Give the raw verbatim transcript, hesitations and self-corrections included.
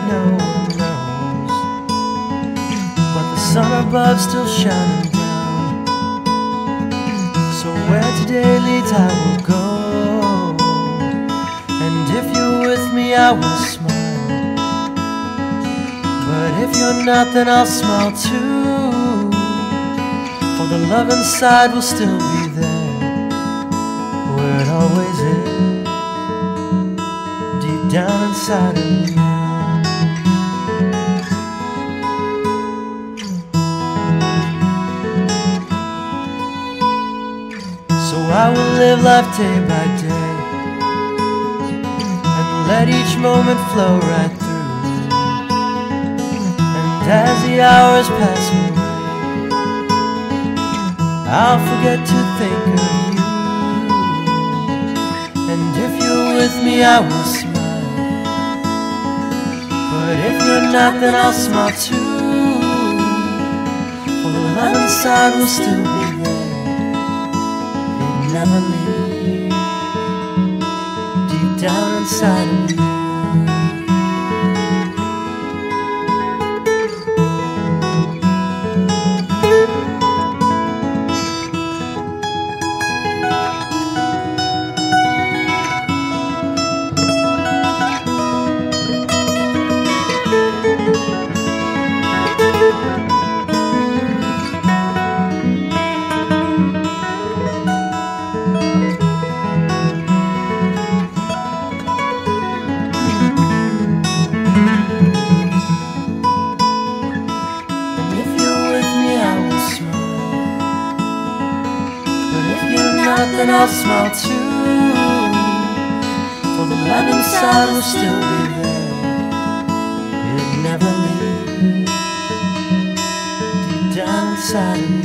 no one knows, but the sun above still shining down. So where today leads I will go, and if you're with me I will smile, but if you're not then I'll smile too, for the love inside will still be there, where it always is, deep down inside of you. So I will live life day by day, and let each moment flow right through, and as the hours pass away, I'll forget to think of you, and if you're with me I will smile, but if you're not then I'll smile too, for the love inside will still be there, it never leaves, deep down inside of you. Then I'll smile too, for the love inside will still be there, it never leaves, deep down inside of me.